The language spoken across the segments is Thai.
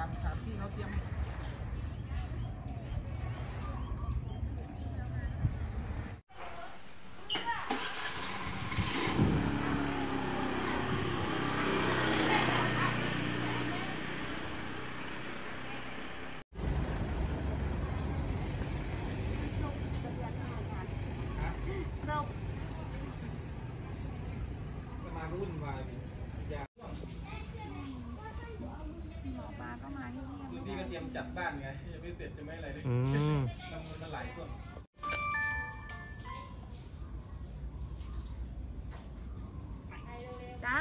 ถามพี่เขาเตรียมวุ่นวายยากหมอปลาก็มาที่นี่พี่ก็เตรียมจัดบ้านไงยังไม่เสร็จจะไม่อะไรเลยมันหลายช่วงจ้า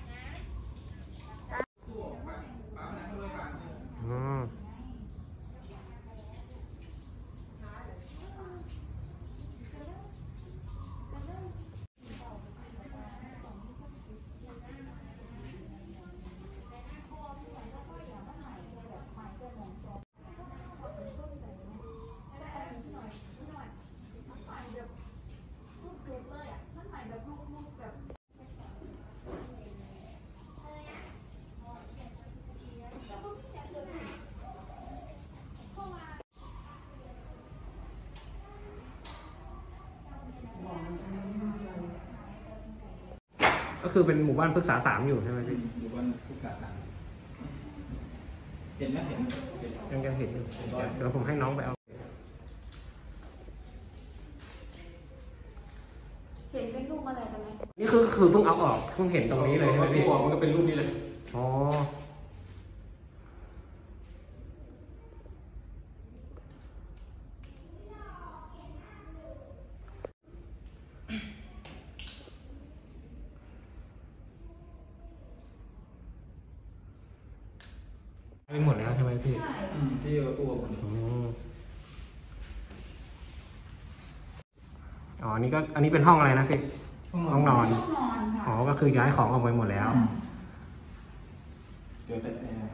ก็คือเป็นหมู่บ้านพฤกษา3อยู่ใช่ไหมพี่หมู่บ้านพฤกษา3เห็นไหมเห็นยังเห็นอยู่เดี๋ยวผมให้น้องไปเอาเห็นเป็นรูปอะไรกันไหมนี่คือเพิ่งเอาออกเพิ่งเห็นตรงนี้เลยใช่ไหมพี่มันก็เป็นรูปนี้เลยอ๋อไม่หมดแล้วใช่ไหมพี่ที่เอาตัวหมดอ๋ออันนี้เป็นห้องอะไรนะพี่ห้องนอนอ๋อก็คือย้ายของออกไปหมดแล้วเดี๋ยวแต่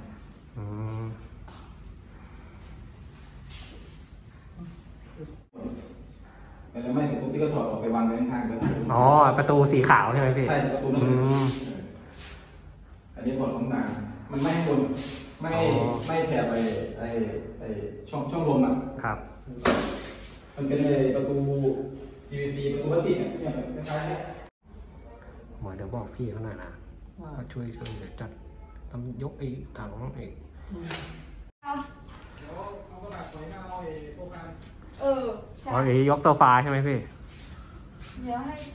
แล้วไม่ถึงปุ๊บพี่ก็ถอดออกไปวางไว้ข้างๆเลยอ๋อประตูสีขาวใช่ไหมพี่ใช่ประตูนั่นอันนี้ถอดของหนามันไม่บนไม่แถบไอ้ช่องลมอ่ะครับมันเป็นประตู PVC ประตูพลาสติกเนี่ยคล้ายๆนี้หมอเดี๋ยวบอกพี่เขาหน่อยนะว่าช่วยเดี๋ยวจัดทำยกไอ้ถังไอ้เอากระดาษไว้หน้าเอาไอ้โครงการอ๋อยกโซฟาใช่ไหมพี่เดี๋ยวให้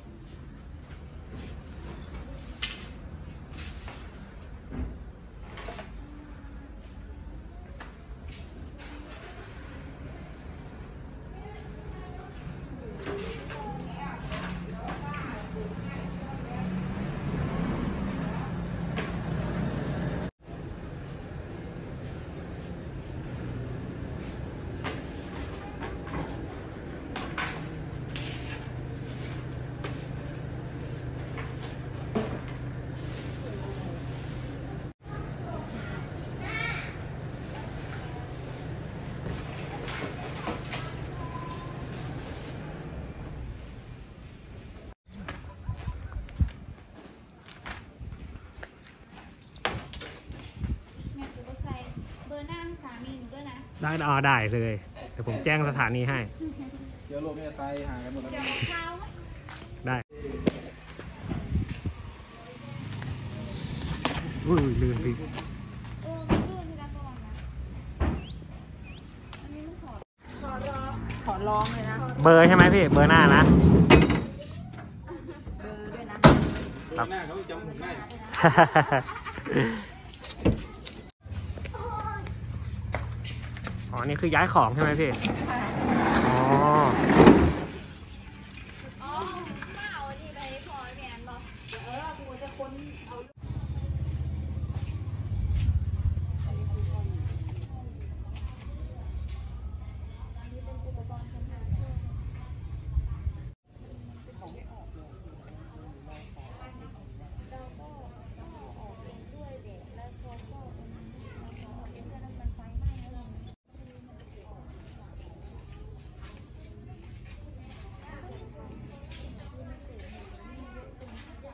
ได้เลยเดี๋ยวผมแจ้งสถานีให้เดี๋ยวโลกไม่ตายห่างกันหมดแล้วได้ลื่นพี่ขอร้องเลยนะเบอร์ใช่ไหมพี่เบอร์หน้านะเบอร์ด้วยนะเบอร์หน้าเขาจำผมได้อ๋อนี่คือย้ายของใช่ไหมพี่อ๋อ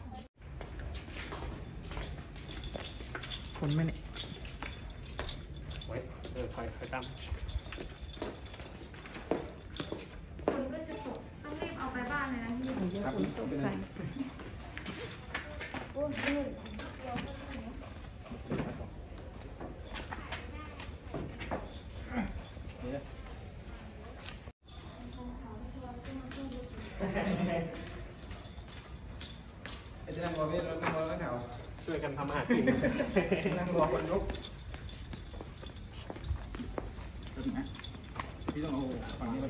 คนไหมเนี่ยคอยตามคนก็จะตกต้องรีบเอาไปบ้านเลยนะพี่ครับตกใส่โอ้ยลื่นไอ้ที่นั่งรอพี่นั่งรอแล้วแถวช่วยกันทำอาหารกินนั่งรอคนลุกนะพี่ต้องเอาฝั่งนี้ลง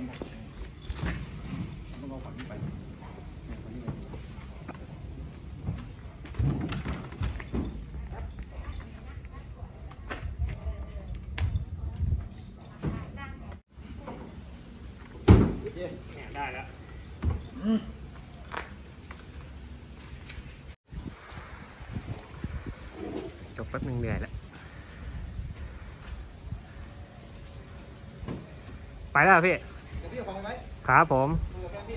ต้องเอาฝั่งนี้ไปฝั่งนี้เลยเนี่ยได้แล้วจบแป๊บนึงเหนื่อยแล้วไปแล้วพี่เดี๋ยวพี่เอาของไว้ครับผมมือแค่พี่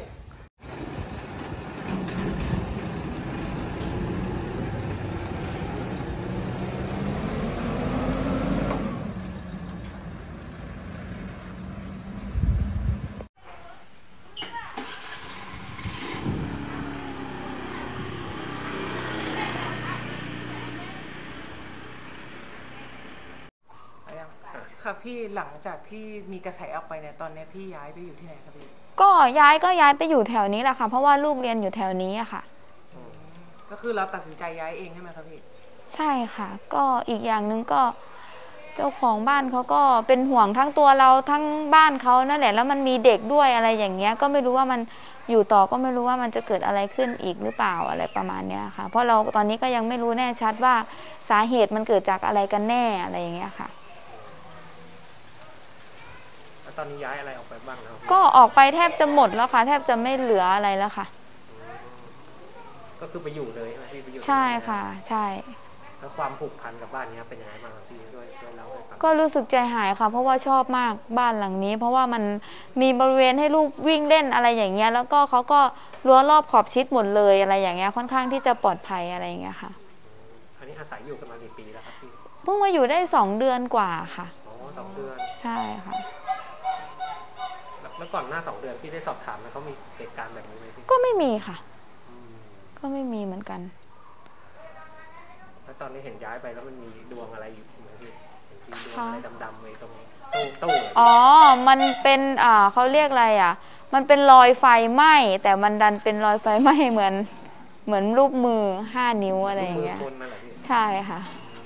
ค่ะพี่หลังจากที่มีกระแสออกไปเนี่ยตอนนี้พี่ย้ายไปอยู่ที่ไหนครับพี่ก็ย้ายไปอยู่แถวนี้แหละค่ะ เพราะว่าลูกเรียนอยู่แถวนี้อะค่ะก็คือเราตัดสินใจย้ายเองใช่ไหมครับพี่ใช่ค่ะ ก็อีกอย่างหนึ่งก็เจ้าของบ้านเขาก็เป็นห่วงทั้งตัวเราทั้งบ้านเขานั่นแหละแล้วมันมีเด็กด้วยอะไรอย่างเงี้ยก็ไม่รู้ว่ามันอยู่ต่อก็ไม่รู้ว่ามันจะเกิดอะไรขึ้นอีกหรือเปล่าอะไรประมาณเนี้ยค่ะ เพราะเราตอนนี้ก็ยังไม่รู้แน่ชัดว่าสาเหตุมันเกิดจากอะไรกันแน่อะไรอย่างเงี้ยค่ะแล้วตอนนี้ย้ายอะไรออกไปบ้างแล้วครับก็ออกไปแทบจะหมดแล้วค่ะ แทบจะไม่เหลืออะไรแล้วค่ะก็คือไปอยู่เลยใช่ไหมพี่ไปอยู่ใช่ค่ะ ใช่แล้วความผูกพันกับบ้านนี้เป็นยังไงบ้างครับพี่ด้วยเล่าให้ฟังก็รู้สึกใจหายค่ะ เพราะว่าชอบมากบ้านหลังนี้ เพราะว่ามันมีบริเวณให้ลูกวิ่งเล่นอะไรอย่างเงี้ยแล้วก็เขาก็รั้วรอบขอบชิดหมดเลยอะไรอย่างเงี้ยค่อนข้างที่จะปลอดภัยอะไรอย่างเงี้ยค่ะอันนี้อาศัยอยู่กันมากี่ปีแล้วครับพี่เพิ่งมาอยู่ได้2 เดือนกว่าค่ะอ๋อ2 เดือนใช่ค่ะแล้วก่อนหน้า2 เดือนพี่ได้สอบถามแล้วเขามีเหตุการณ์แบบนี้ไหมพี่ก็ไม่มีค่ะอืมก็ไม่มีเหมือนกันแล้วตอนนี้เห็นย้ายไปแล้วมันมีดวงอะไรอยู่ไหมพี่เห็นมีดวงอะไรดำๆไว้ตรงตู้เลยอ๋อ มันเป็นเขาเรียกอะไรอ่ะ มันเป็นรอยไฟไหม้แต่มันดันเป็นรอยไฟไหม้เหมือนรูปมือ5 นิ้วอะไรอย่างเงี้ยมืคนนั่นแหละพี่ใช่ค่ะ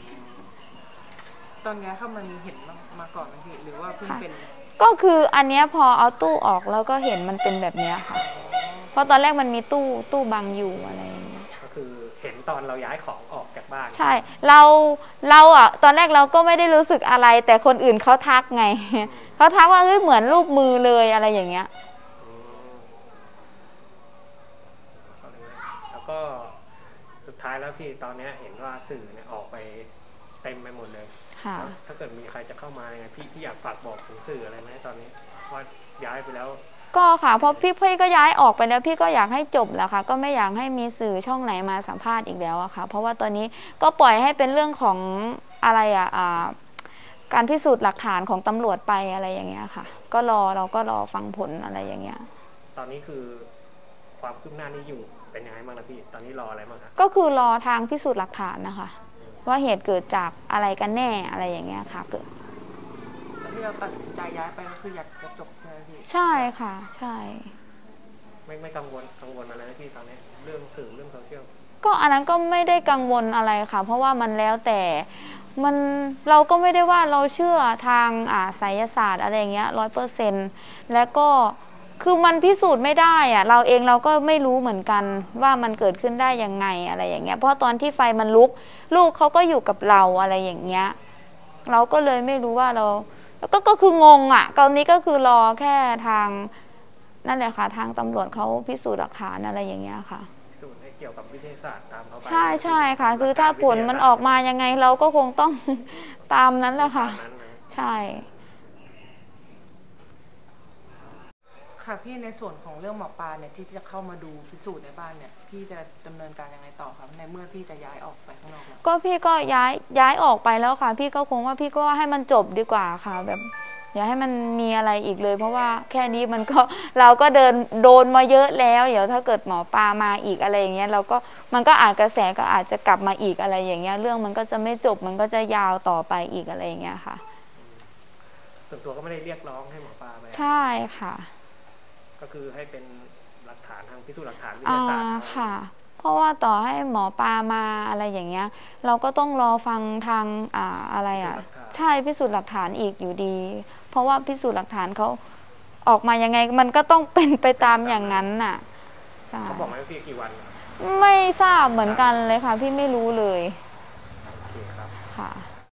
ตอนย้ายเข้ามามีเห็นมาก่อนไหมพี่หรือว่าเพิ่งเป็นก็คืออันเนี้ยพอเอาตู้ออกแล้วก็เห็นมันเป็นแบบเนี้ยค่ะ เพราะตอนแรกมันมีตู้บังอยู่อะไรอย่างเงี้ยก็คือเห็นตอนเราย้ายของออกจากบ้านใช่ เราอ่ะตอนแรกเราก็ไม่ได้รู้สึกอะไร แต่คนอื่นเขาทักไง เขาทักว่าเฮ้ยเหมือนรูปมือเลยอะไรอย่างเงี้ยอืมแล้วก็สุดท้ายแล้วพี่ตอนนี้เห็นว่าสื่อเนี่ยออกไปเต็มไปหมดเลยค่ะแล้วถ้าเกิดมีใครจะเข้ามายังไงพี่อยากฝากบอกถึงสื่ออะไรไหมตอนนี้ว่าย้ายไปแล้วก็ค่ะเพราะพี่ก็ย้ายออกไปแล้วพี่ก็อยากให้จบแล้วค่ะ ก็ไม่อยากให้มีสื่อช่องไหนมาสัมภาษณ์อีกแล้วอะค่ะ เพราะว่าตอนนี้ก็ปล่อยให้เป็นเรื่องของอะไรการพิสูจน์หลักฐานของตำรวจไปอะไรอย่างเงี้ยค่ะ เราก็รอฟังผลอะไรอย่างเงี้ยตอนนี้คือความคืบหน้านี้อยู่เป็นยังไงบ้างนะพี่ตอนนี้รออะไรบ้างครับก็คือรอทางพิสูจน์หลักฐานนะคะ ว่าเหตุเกิดจากอะไรกันแน่อะไรอย่างเงี้ยค่ะเกิดตอนที่เราตัดสินใจย้ายไปก็คืออยากจะจบใช่ไหมพี่ใช่ค่ะใช่ไม่กังวลอะไรนะพี่ตอนนี้เรื่องสื่อเรื่องโซเชียลก็อันนั้นก็ไม่ได้กังวลอะไรค่ะ เพราะว่ามันแล้วแต่เราก็ไม่ได้ว่าเราเชื่อทางไสยศาสตร์อะไรเงี้ย100%แล้วก็คือมันพิสูจน์ไม่ได้อะเราเองเราก็ไม่รู้เหมือนกันว่ามันเกิดขึ้นได้ยังไงอะไรอย่างเงี้ยเพราะตอนที่ไฟมันลุกลูกเขาก็อยู่กับเราอะไรอย่างเงี้ยเราก็เลยไม่รู้ว่าเราก็คืองงอ่ะตอนนี้ก็คือรอแค่ทางนั่นแหละค่ะทางตำรวจเขาพิสูจน์หลักฐานอะไรอย่างเงี้ยค่ะสูตรให้เกี่ยวกับวิทยาศาสตร์ตามเขาไปใช่ค่ะคือถ้าผลมันออกมายังไงเราก็คงต้อง ตามนั้นแหละค่ะตามนั้นนะใช่ค่ะพี่ในส่วนของเรื่องหมอปลาเนี่ยที่จะเข้ามาดูพิสูจน์ในบ้านเนี่ยพี่จะดำเนินการยังไงต่อครับในเมื่อพี่จะย้ายออกไปข้างนอกแล้วก็พี่ก็ย้ายออกไปแล้วค่ะพี่ก็คงว่าพี่ก็ให้มันจบดีกว่าค่ะแบบอย่าให้มันมีอะไรอีกเลยเพราะว่าแค่นี้มันก็เราก็โดนมาเยอะแล้วเดี๋ยวถ้าเกิดหมอปลามาอีกอะไรอย่างเงี้ยเราก็มันก็อาจกระแสก็อาจจะกลับมาอีกอะไรอย่างเงี้ยเรื่องมันก็จะไม่จบมันก็จะยาวต่อไปอีกอะไรอย่างเงี้ยค่ะส่วนตัวก็ไม่ได้เรียกร้องให้หมอปลาไปใช่ค่ะก็คือให้เป็นหลักฐานทางพิสูจน์หลักฐานวิทยาศาสตร์ค่ะเพราะว่าต่อให้หมอปลามาอะไรอย่างเงี้ยเราก็ต้องรอฟังทางอะไรใช่พิสูจน์หลักฐานอีกอยู่ดีเพราะว่าพิสูจน์หลักฐานเขาออกมายังไงมันก็ต้องเป็นไปตามอย่างนั้นน่ะเขาบอกไหมว่าพี่กี่วันไม่ทราบเหมือนกันเลยค่ะพี่ไม่รู้เลย